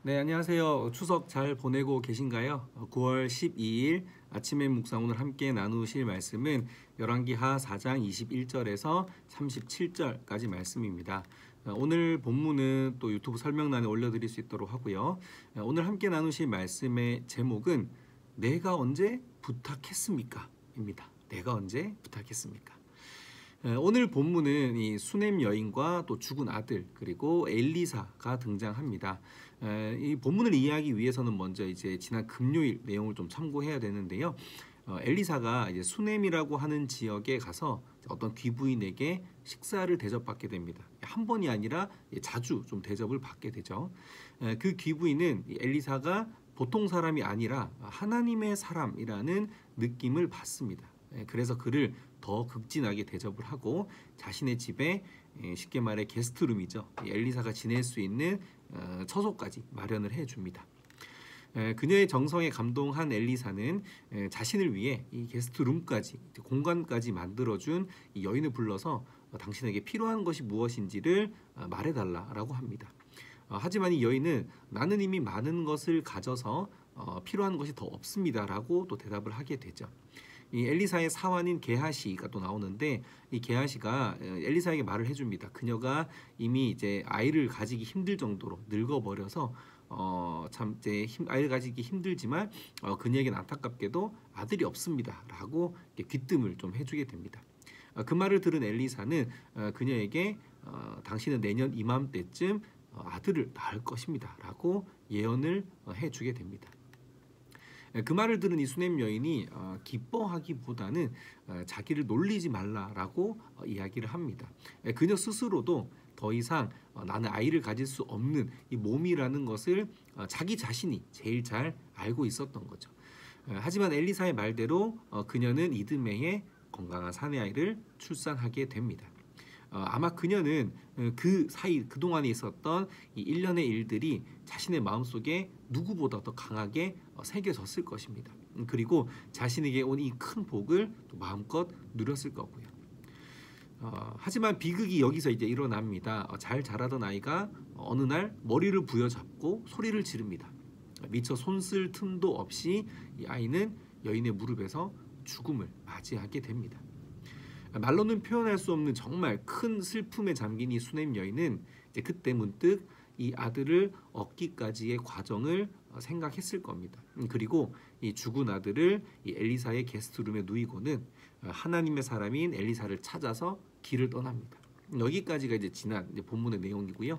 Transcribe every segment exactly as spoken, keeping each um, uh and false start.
네, 안녕하세요. 추석 잘 보내고 계신가요? 구월 십이일 아침의 묵상 오늘 함께 나누실 말씀은 열왕기하 사장 이십일절에서 삼십칠절까지 말씀입니다. 오늘 본문은 또 유튜브 설명란에 올려드릴 수 있도록 하고요. 오늘 함께 나누실 말씀의 제목은 내가 언제 부탁했습니까? 입니다. 내가 언제 부탁했습니까? 오늘 본문은 이 수넴 여인과 또 죽은 아들 그리고 엘리사가 등장합니다. 이 본문을 이해하기 위해서는 먼저 이제 지난 금요일 내용을 좀 참고해야 되는데요. 엘리사가 이제 수넴이라고 하는 지역에 가서 어떤 귀부인에게 식사를 대접받게 됩니다. 한 번이 아니라 자주 좀 대접을 받게 되죠. 그 귀부인은 엘리사가 보통 사람이 아니라 하나님의 사람이라는 느낌을 받습니다. 그래서 그를 더 극진하게 대접을 하고 자신의 집에 쉽게 말해 게스트룸이죠. 엘리사가 지낼 수 있는 처소까지 마련을 해줍니다. 그녀의 정성에 감동한 엘리사는 자신을 위해 이 게스트룸까지 공간까지 만들어준 이 여인을 불러서 당신에게 필요한 것이 무엇인지를 말해달라고 합니다. 하지만 이 여인은 나는 이미 많은 것을 가져서 필요한 것이 더 없습니다라고 또 대답을 하게 되죠. 이 엘리사의 사환인 게하시가 또 나오는데 이 게하시가 엘리사에게 말을 해줍니다. 그녀가 이미 이제 아이를 가지기 힘들 정도로 늙어버려서 어 참 이제 힘, 아이를 가지기 힘들지만 어, 그녀에게는 안타깝게도 아들이 없습니다라고 귀뜸을 좀 해주게 됩니다. 어, 그 말을 들은 엘리사는 어, 그녀에게 어, 당신은 내년 이맘때쯤 어, 아들을 낳을 것입니다라고 예언을 어, 해주게 됩니다. 그 말을 들은 이 수넴 여인이 어, 기뻐하기보다는 어, 자기를 놀리지 말라라고 어, 이야기를 합니다. 그녀 스스로도 더 이상 어, 나는 아이를 가질 수 없는 이 몸이라는 것을 어, 자기 자신이 제일 잘 알고 있었던 거죠. 어, 하지만 엘리사의 말대로 어, 그녀는 이듬해에 건강한 사내아이를 출산하게 됩니다. 어, 아마 그녀는 그 사이 그동안에 있었던 이 일련의 일들이 자신의 마음속에 누구보다 더 강하게 새겨졌을 것입니다. 그리고 자신에게 온 이 큰 복을 또 마음껏 누렸을 거고요. 어, 하지만 비극이 여기서 이제 일어납니다. 어, 잘 자라던 아이가 어느 날 머리를 부여잡고 소리를 지릅니다. 미처 손쓸 틈도 없이 이 아이는 여인의 무릎에서 죽음을 맞이하게 됩니다. 말로는 표현할 수 없는 정말 큰 슬픔에 잠긴 이 수넴 여인은 이제 그때 문득 이 아들을 얻기까지의 과정을 생각했을 겁니다. 그리고 이 죽은 아들을 이 엘리사의 게스트룸에 누이고는 하나님의 사람인 엘리사를 찾아서 길을 떠납니다. 여기까지가 이제 지난 이제 본문의 내용이고요.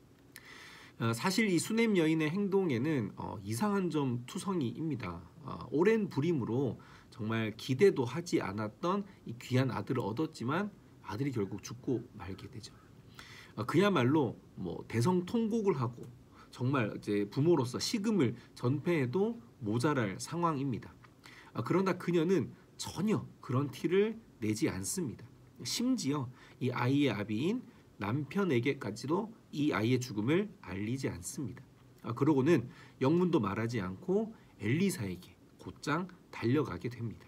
어, 사실 이 수넴 여인의 행동에는 어, 이상한 점 투성이입니다. 어, 오랜 불임으로 정말 기대도 하지 않았던 이 귀한 아들을 얻었지만 아들이 결국 죽고 말게 되죠. 어, 그야말로 뭐 대성통곡을 하고 정말 이제 부모로서 식음을 전폐해도 모자랄 상황입니다. 어, 그러나 그녀는 전혀 그런 티를 내지 않습니다. 심지어 이 아이의 아비인 남편에게까지도 이 아이의 죽음을 알리지 않습니다. 아, 그러고는 영문도 말하지 않고 엘리사에게 곧장 달려가게 됩니다.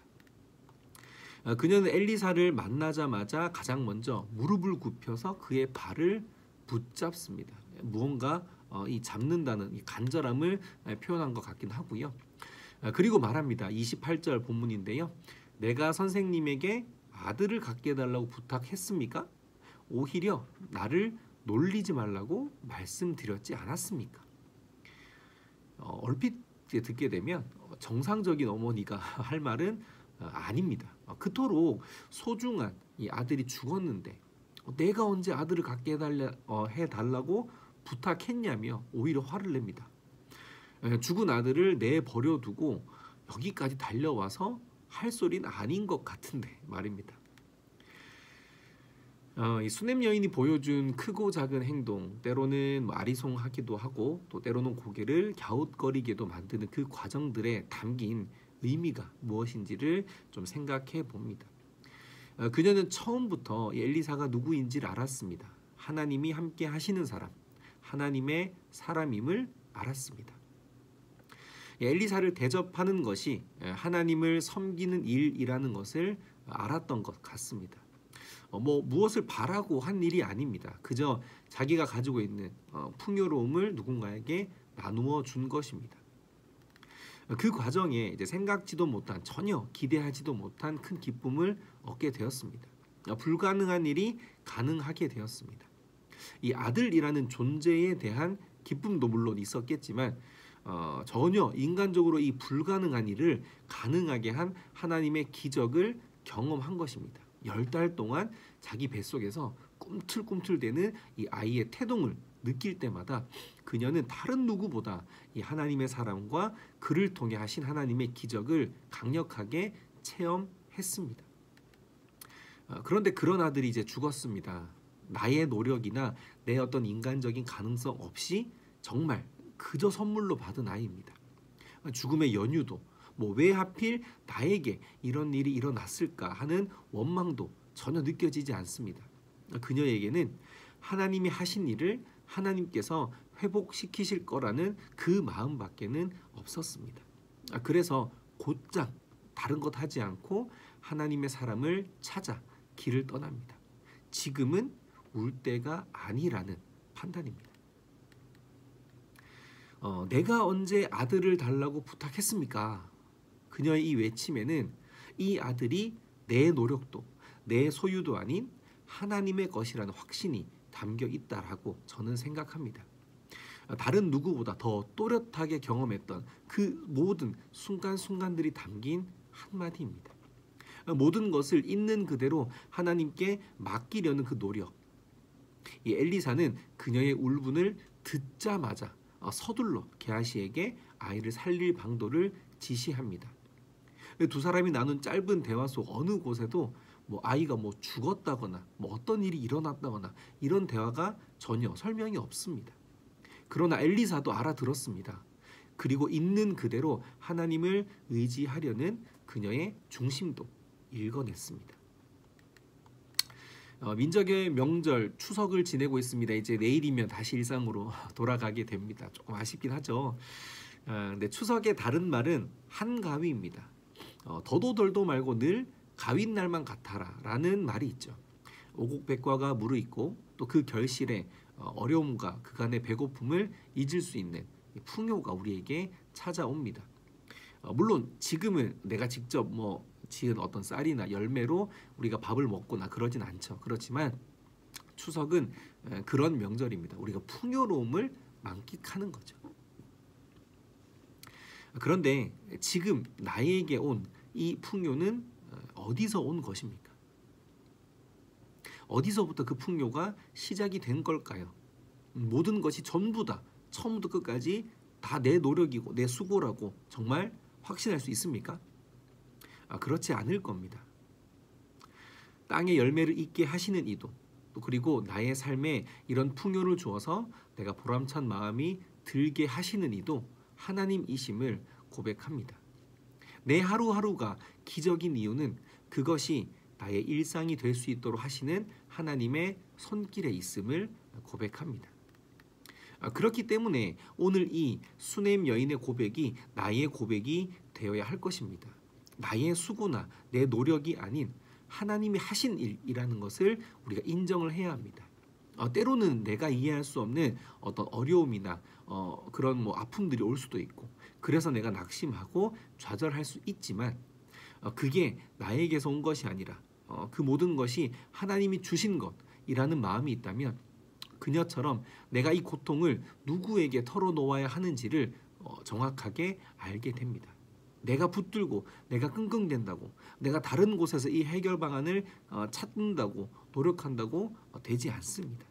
아, 그녀는 엘리사를 만나자마자 가장 먼저 무릎을 굽혀서 그의 발을 붙잡습니다. 무언가 어, 이 잡는다는 이 간절함을 표현한 것 같긴 하고요. 아, 그리고 말합니다. 이십팔절 본문인데요. 내가 선생님에게 아들을 갖게 해달라고 부탁했습니까? 오히려 나를 놀리지 말라고 말씀드렸지 않았습니까? 어, 얼핏 듣게 되면 정상적인 어머니가 할 말은 어, 아닙니다. 어, 그토록 소중한 이 아들이 죽었는데 어, 내가 언제 아들을 갖게 해달라, 어, 해달라고 부탁했냐며 오히려 화를 냅니다. 에, 죽은 아들을 내버려두고 여기까지 달려와서 할 소리는 아닌 것 같은데 말입니다. 어, 이 수넴 여인이 보여준 크고 작은 행동, 때로는 뭐 아리송하기도 하고 또 때로는 고개를 갸웃거리게도 만드는 그 과정들에 담긴 의미가 무엇인지를 좀 생각해 봅니다. 어, 그녀는 처음부터 엘리사가 누구인지를 알았습니다. 하나님이 함께 하시는 사람, 하나님의 사람임을 알았습니다. 엘리사를 대접하는 것이 하나님을 섬기는 일이라는 것을 알았던 것 같습니다. 어, 뭐 무엇을 바라고 한 일이 아닙니다. 그저 자기가 가지고 있는 어, 풍요로움을 누군가에게 나누어 준 것입니다. 그 과정에 이제 생각지도 못한, 전혀 기대하지도 못한 큰 기쁨을 얻게 되었습니다. 불가능한 일이 가능하게 되었습니다. 이 아들이라는 존재에 대한 기쁨도 물론 있었겠지만 어, 전혀 인간적으로 이 불가능한 일을 가능하게 한 하나님의 기적을 경험한 것입니다. 열 달 동안 자기 뱃속에서 꿈틀꿈틀대는 이 아이의 태동을 느낄 때마다 그녀는 다른 누구보다 이 하나님의 사랑과 그를 통해 하신 하나님의 기적을 강력하게 체험했습니다. 어, 그런데 그런 아들이 이제 죽었습니다. 나의 노력이나 내 어떤 인간적인 가능성 없이 정말 그저 선물로 받은 아이입니다. 죽음의 연유도, 뭐 왜 하필 나에게 이런 일이 일어났을까 하는 원망도 전혀 느껴지지 않습니다. 그녀에게는 하나님이 하신 일을 하나님께서 회복시키실 거라는 그 마음밖에는 없었습니다. 그래서 곧장 다른 것 하지 않고 하나님의 사람을 찾아 길을 떠납니다. 지금은 울 때가 아니라는 판단입니다. 어, 내가 언제 아들을 달라고 부탁했습니까? 그녀의 이 외침에는 이 아들이 내 노력도 내 소유도 아닌 하나님의 것이라는 확신이 담겨 있다라고 저는 생각합니다. 다른 누구보다 더 또렷하게 경험했던 그 모든 순간순간들이 담긴 한마디입니다. 모든 것을 있는 그대로 하나님께 맡기려는 그 노력. 이 엘리사는 그녀의 울분을 듣자마자 서둘러 게하시에게 아이를 살릴 방도를 지시합니다. 두 사람이 나눈 짧은 대화 속 어느 곳에도 뭐 아이가 뭐 죽었다거나 뭐 어떤 일이 일어났다거나 이런 대화가 전혀 설명이 없습니다. 그러나 엘리사도 알아들었습니다. 그리고 있는 그대로 하나님을 의지하려는 그녀의 중심도 읽어냈습니다. 어, 민족의 명절 추석을 지내고 있습니다. 이제 내일이면 다시 일상으로 돌아가게 됩니다. 조금 아쉽긴 하죠. 어, 근데 추석의 다른 말은 한가위입니다. 어, 더도 덜도 말고 늘 가윈 날만 같아라 라는 말이 있죠. 오곡백과가 무르익고 또 그 결실에 어려움과 그간의 배고픔을 잊을 수 있는 풍요가 우리에게 찾아옵니다. 어, 물론 지금은 내가 직접 뭐 지은 어떤 쌀이나 열매로 우리가 밥을 먹거나 그러진 않죠. 그렇지만 추석은 그런 명절입니다. 우리가 풍요로움을 만끽하는 거죠. 그런데 지금 나에게 온 이 풍요는 어디서 온 것입니까? 어디서부터 그 풍요가 시작이 된 걸까요? 모든 것이 전부 다 처음부터 끝까지 다 내 노력이고 내 수고라고 정말 확신할 수 있습니까? 아, 그렇지 않을 겁니다. 땅에 열매를 잇게 하시는 이도, 또 그리고 나의 삶에 이런 풍요를 주어서 내가 보람찬 마음이 들게 하시는 이도 하나님이심을 고백합니다. 내 하루하루가 기적인 이유는 그것이 나의 일상이 될 수 있도록 하시는 하나님의 손길에 있음을 고백합니다. 그렇기 때문에 오늘 이 수넴 여인의 고백이 나의 고백이 되어야 할 것입니다. 나의 수고나 내 노력이 아닌 하나님이 하신 일이라는 것을 우리가 인정을 해야 합니다. 어, 때로는 내가 이해할 수 없는 어떤 어려움이나 어, 그런 뭐 아픔들이 올 수도 있고, 그래서 내가 낙심하고 좌절할 수 있지만 어, 그게 나에게서 온 것이 아니라 어, 그 모든 것이 하나님이 주신 것이라는 마음이 있다면 그녀처럼 내가 이 고통을 누구에게 털어놓아야 하는지를 어, 정확하게 알게 됩니다. 내가 붙들고 내가 끙끙댄다고, 내가 다른 곳에서 이 해결 방안을 어, 찾는다고 노력한다고 어, 되지 않습니다.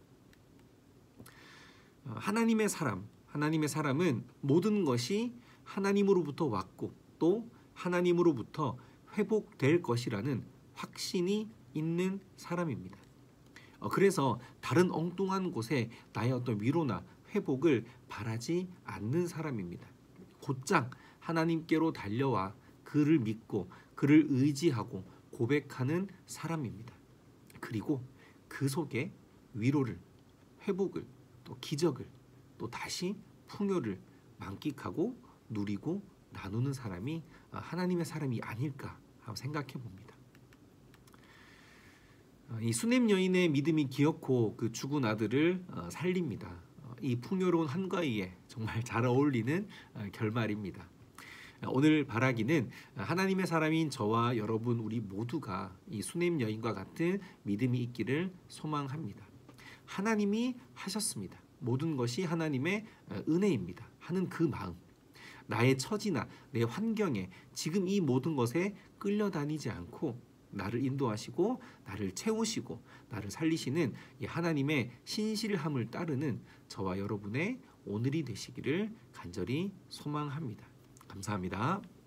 어, 하나님의 사람, 하나님의 사람은 모든 것이 하나님으로부터 왔고 또 하나님으로부터 회복될 것이라는 확신이 있는 사람입니다. 어, 그래서 다른 엉뚱한 곳에 나의 어떤 위로나 회복을 바라지 않는 사람입니다. 곧장 하나님께로 달려와 그를 믿고 그를 의지하고 고백하는 사람입니다. 그리고 그 속에 위로를, 회복을, 또 기적을, 또 다시 풍요를 만끽하고 누리고 나누는 사람이 하나님의 사람이 아닐까 하고 생각해 봅니다. 이 수넴 여인의 믿음이 기어코 그 죽은 아들을 살립니다. 이 풍요로운 한가위에 정말 잘 어울리는 결말입니다. 오늘 바라기는 하나님의 사람인 저와 여러분 우리 모두가 이 수넴 여인과 같은 믿음이 있기를 소망합니다. 하나님이 하셨습니다. 모든 것이 하나님의 은혜입니다. 하는 그 마음, 나의 처지나 내 환경에 지금 이 모든 것에 끌려다니지 않고 나를 인도하시고 나를 채우시고 나를 살리시는 이 하나님의 신실함을 따르는 저와 여러분의 오늘이 되시기를 간절히 소망합니다. 감사합니다.